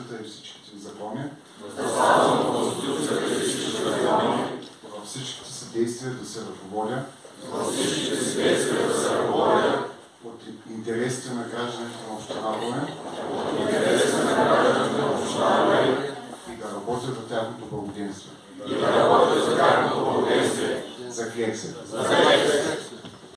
Конституцията и всичките закони, във всичките си действия да се ръководя от интересите на гражданите на община Румен и да работя за тяхното благоденствие. Заклех се.